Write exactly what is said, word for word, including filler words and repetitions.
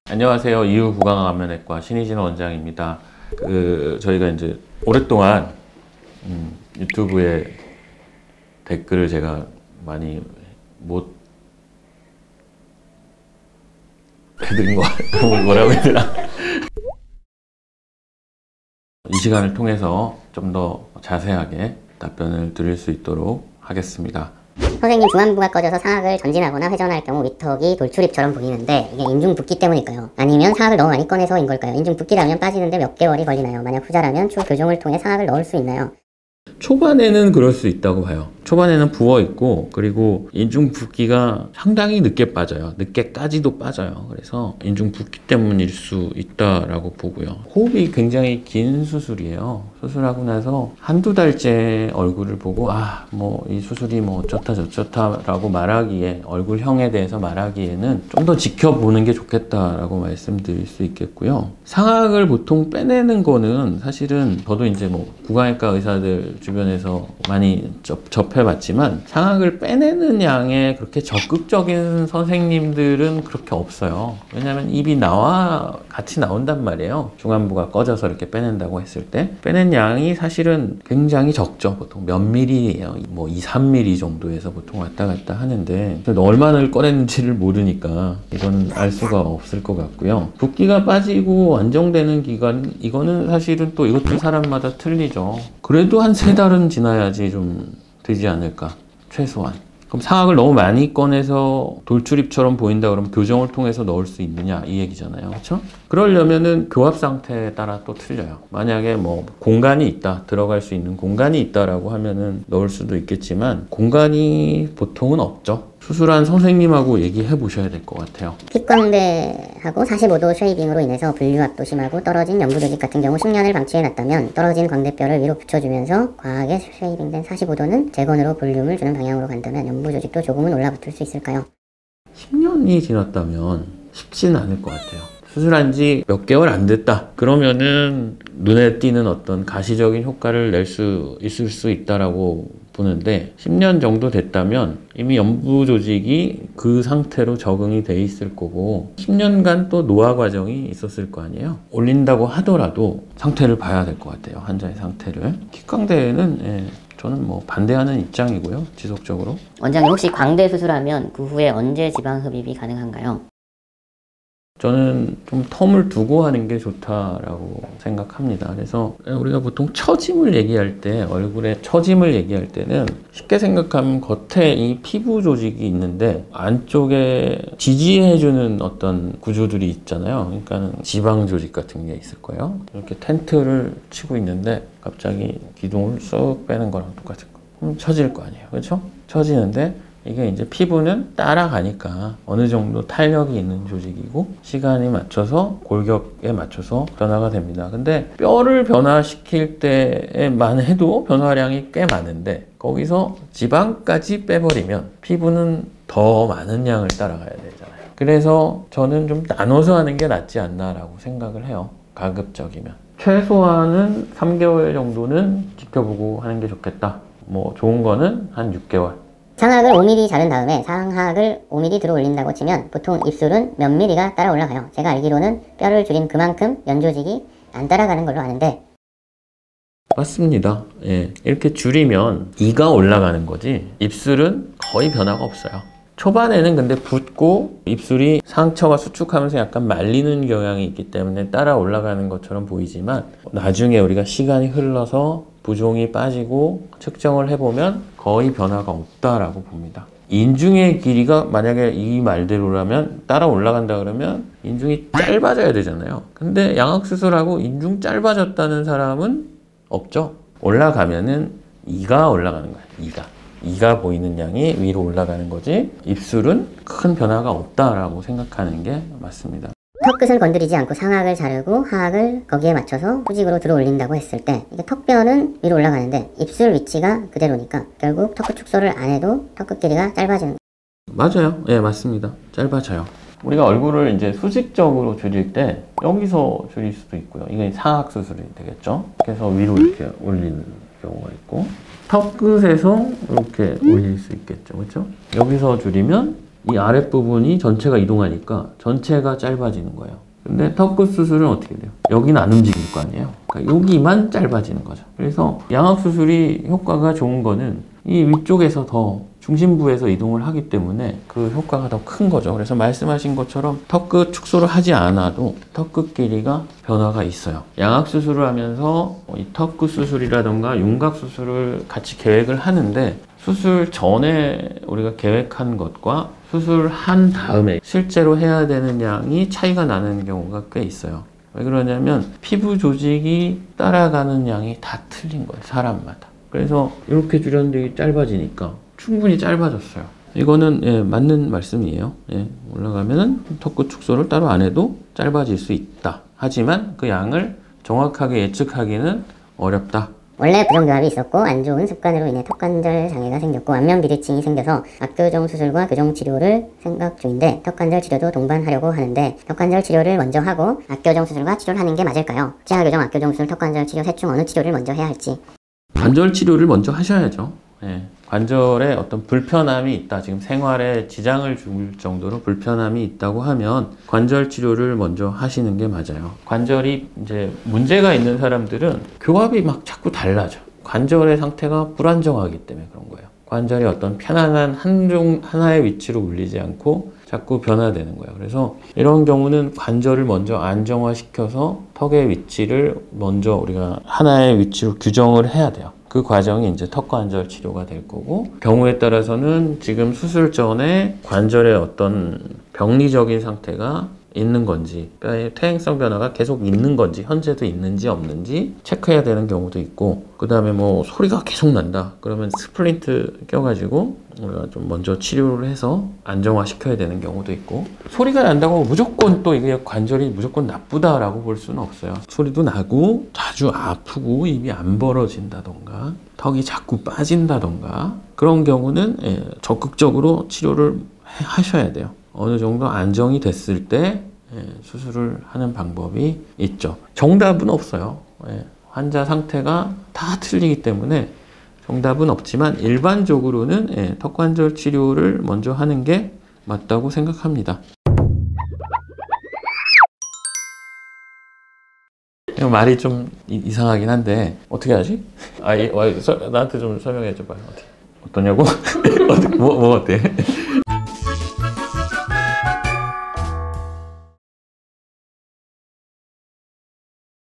안녕하세요. 이후 구강암면외과 신희진 원장입니다. 그 저희가 이제 오랫동안 음, 유튜브에 댓글을 제가 많이 못 해드린 거 뭐라고 해야 되나? 이 시간을 통해서 좀 더 자세하게 답변을 드릴 수 있도록 하겠습니다. 선생님, 중안부가 꺼져서 상악을 전진하거나 회전할 경우 위턱이 돌출입처럼 보이는데 이게 인중붓기 때문일까요? 아니면 상악을 너무 많이 꺼내서인 걸까요? 인중붓기라면 빠지는데 몇 개월이 걸리나요? 만약 후자라면 추후 교정을 통해 상악을 넣을 수 있나요? 초반에는 그럴 수 있다고 봐요. 초반에는 부어있고, 그리고 인중 붓기가 상당히 늦게 빠져요. 늦게까지도 빠져요. 그래서 인중 붓기 때문일 수 있다라고 보고요. 호흡이 굉장히 긴 수술이에요. 수술하고 나서 한두 달째 얼굴을 보고 아, 뭐 이 수술이 뭐 어쩌다 저쩌다라고 말하기에, 얼굴형에 대해서 말하기에는 좀 더 지켜보는 게 좋겠다라고 말씀드릴 수 있겠고요. 상악을 보통 빼내는 거는 사실은 저도 이제 뭐 구강외과 의사들 주변에서 많이 접, 접해봤지만 상악을 빼내는 양에 그렇게 적극적인 선생님들은 그렇게 없어요. 왜냐하면 입이 나와 같이 나온단 말이에요. 중안부가 꺼져서 이렇게 빼낸다고 했을 때 빼낸 양이 사실은 굉장히 적죠. 보통 몇 밀리예요. 뭐 이, 삼 밀리 정도에서 보통 왔다 갔다 하는데 얼마나 꺼냈는지를 모르니까 이건 알 수가 없을 것 같고요. 붓기가 빠지고 안정되는 기간, 이거는 사실은 또 이것도 사람마다 틀리죠. 그래도 한 세 달은 지나야지 좀 되지 않을까, 최소한. 그럼 상악을 너무 많이 꺼내서 돌출입처럼 보인다 그러면 교정을 통해서 넣을 수 있느냐, 이 얘기잖아요. 그렇죠? 그러려면은 교합 상태에 따라 또 틀려요. 만약에 뭐 공간이 있다, 들어갈 수 있는 공간이 있다라고 하면은 넣을 수도 있겠지만 공간이 보통은 없죠. 수술한 선생님하고 얘기해 보셔야 될 것 같아요. 귓광대하고 사십오 도 쉐이빙으로 인해서 분류압도 심하고 떨어진 연부조직 같은 경우 십 년을 방치해놨다면 떨어진 광대뼈를 위로 붙여주면서 과하게 쉐이빙된 사십오 도는 재건으로 볼륨을 주는 방향으로 간다면 연부조직도 조금은 올라붙을 수 있을까요? 십 년이 지났다면 쉽지는 않을 것 같아요. 수술한 지 몇 개월 안 됐다 그러면은 눈에 띄는 어떤 가시적인 효과를 낼 수 있을 수 있다라고 보는데, 십 년 정도 됐다면 이미 연부 조직이 그 상태로 적응이 돼 있을 거고 십 년간 또 노화 과정이 있었을 거 아니에요. 올린다고 하더라도 상태를 봐야 될 것 같아요. 환자의 상태를. 귓광대에는 예, 저는 뭐 반대하는 입장이고요. 지속적으로. 원장님, 혹시 광대 수술하면 그 후에 언제 지방 흡입이 가능한가요? 저는 좀 텀을 두고 하는 게 좋다라고 생각합니다. 그래서 우리가 보통 처짐을 얘기할 때, 얼굴에 처짐을 얘기할 때는 쉽게 생각하면 겉에 이 피부 조직이 있는데 안쪽에 지지해주는 어떤 구조들이 있잖아요. 그러니까 지방 조직 같은 게 있을 거예요. 이렇게 텐트를 치고 있는데 갑자기 기둥을 쑥 빼는 거랑 똑같은 거. 그럼 처질 거 아니에요. 그렇죠? 처지는데 이게 이제 피부는 따라가니까 어느 정도 탄력이 있는 조직이고 시간에 맞춰서, 골격에 맞춰서 변화가 됩니다. 근데 뼈를 변화시킬 때에만 해도 변화량이 꽤 많은데 거기서 지방까지 빼버리면 피부는 더 많은 양을 따라가야 되잖아요. 그래서 저는 좀 나눠서 하는 게 낫지 않나라고 생각을 해요. 가급적이면. 최소한은 삼 개월 정도는 지켜보고 하는 게 좋겠다. 뭐 좋은 거는 한 육 개월. 상악을 오 밀리미터 자른 다음에 상악을 오 밀리미터 들어 올린다고 치면 보통 입술은 몇 밀리가 따라 올라가요. 제가 알기로는 뼈를 줄인 그만큼 연조직이 안 따라가는 걸로 아는데. 맞습니다. 예. 이렇게 줄이면 이가 올라가는 거지 입술은 거의 변화가 없어요. 초반에는 근데 붓고 입술이 상처가 수축하면서 약간 말리는 경향이 있기 때문에 따라 올라가는 것처럼 보이지만 나중에 우리가 시간이 흘러서 부종이 빠지고 측정을 해보면 거의 변화가 없다라고 봅니다. 인중의 길이가 만약에 이 말대로라면 따라 올라간다 그러면 인중이 짧아져야 되잖아요. 근데 양악수술하고 인중 짧아졌다는 사람은 없죠. 올라가면은 이가 올라가는 거야. 이가. 이가 보이는 양이 위로 올라가는 거지 입술은 큰 변화가 없다라고 생각하는 게 맞습니다. 턱끝을 건드리지 않고 상악을 자르고 하악을 거기에 맞춰서 후직으로 들어 올린다고 했을 때 이게 턱뼈는 위로 올라가는데 입술 위치가 그대로니까 결국 턱끝 축소를 안 해도 턱끝 길이가 짧아지는 거예요. 맞아요. 예, 네, 맞습니다. 짧아져요. 우리가 얼굴을 이제 수직적으로 줄일 때 여기서 줄일 수도 있고요. 이게 상악 수술이 되겠죠. 그래서 위로 이렇게 올리는 경우가 있고 턱끝에서 이렇게 올릴 수 있겠죠. 그렇죠? 여기서 줄이면 이 아랫부분이 전체가 이동하니까 전체가 짧아지는 거예요. 근데 턱끝 수술은 어떻게 돼요? 여기는 안 움직일 거 아니에요. 그러니까 여기만 짧아지는 거죠. 그래서 양악 수술이 효과가 좋은 거는 이 위쪽에서 더 중심부에서 이동을 하기 때문에 그 효과가 더 큰 거죠. 그래서 말씀하신 것처럼 턱끝 축소를 하지 않아도 턱끝 길이가 변화가 있어요. 양악 수술을 하면서 이 턱끝 수술이라던가 윤곽 수술을 같이 계획을 하는데 수술 전에 우리가 계획한 것과 수술한 다음에 실제로 해야 되는 양이 차이가 나는 경우가 꽤 있어요. 왜 그러냐면 피부 조직이 따라가는 양이 다 틀린 거예요. 사람마다. 그래서 이렇게 줄였는데 짧아지니까 충분히 짧아졌어요. 이거는 예, 맞는 말씀이에요. 예, 올라가면은 턱끝 축소를 따로 안 해도 짧아질 수 있다. 하지만 그 양을 정확하게 예측하기는 어렵다. 원래 부정교합이 있었고 안 좋은 습관으로 인해 턱관절 장애가 생겼고 안면 비대칭이 생겨서 악교정 수술과 교정 치료를 생각 중인데 턱관절 치료도 동반하려고 하는데 턱관절 치료를 먼저 하고 악교정 수술과 치료를 하는 게 맞을까요? 치아교정, 악교정 수술, 턱관절 치료 셋 중 어느 치료를 먼저 해야 할지. 관절 치료를 먼저 하셔야죠. 예. 관절에 어떤 불편함이 있다. 지금 생활에 지장을 줄 정도로 불편함이 있다고 하면 관절 치료를 먼저 하시는 게 맞아요. 관절이 이제 문제가 있는 사람들은 교합이 막 자꾸 달라져. 관절의 상태가 불안정하기 때문에 그런 거예요. 관절이 어떤 편안한 한종, 하나의 위치로 울리지 않고 자꾸 변화되는 거예요. 그래서 이런 경우는 관절을 먼저 안정화시켜서 턱의 위치를 먼저 우리가 하나의 위치로 규정을 해야 돼요. 그 과정이 이제 턱관절 치료가 될 거고, 경우에 따라서는 지금 수술 전에 관절의 어떤 병리적인 상태가 있는 건지, 뼈의 퇴행성 변화가 계속 있는 건지, 현재도 있는지 없는지 체크해야 되는 경우도 있고, 그 다음에 뭐 소리가 계속 난다 그러면 스플린트 껴가지고 우리가 좀 먼저 치료를 해서 안정화 시켜야 되는 경우도 있고, 소리가 난다고 무조건 또 이게 관절이 무조건 나쁘다라고 볼 수는 없어요. 소리도 나고 자주 아프고 입이 안 벌어진다던가 턱이 자꾸 빠진다던가 그런 경우는 예, 적극적으로 치료를 해, 하셔야 돼요. 어느 정도 안정이 됐을 때 예, 수술을 하는 방법이 있죠. 정답은 없어요. 예, 환자 상태가 다 틀리기 때문에 정답은 없지만 일반적으로는 예, 턱관절 치료를 먼저 하는 게 맞다고 생각합니다. 말이 좀 이상하긴 한데 어떻게 하지? 아, 이, 와, 서, 나한테 좀 설명해 줘봐요. 어떻게, 어떠냐고? 뭐, 뭐 어때?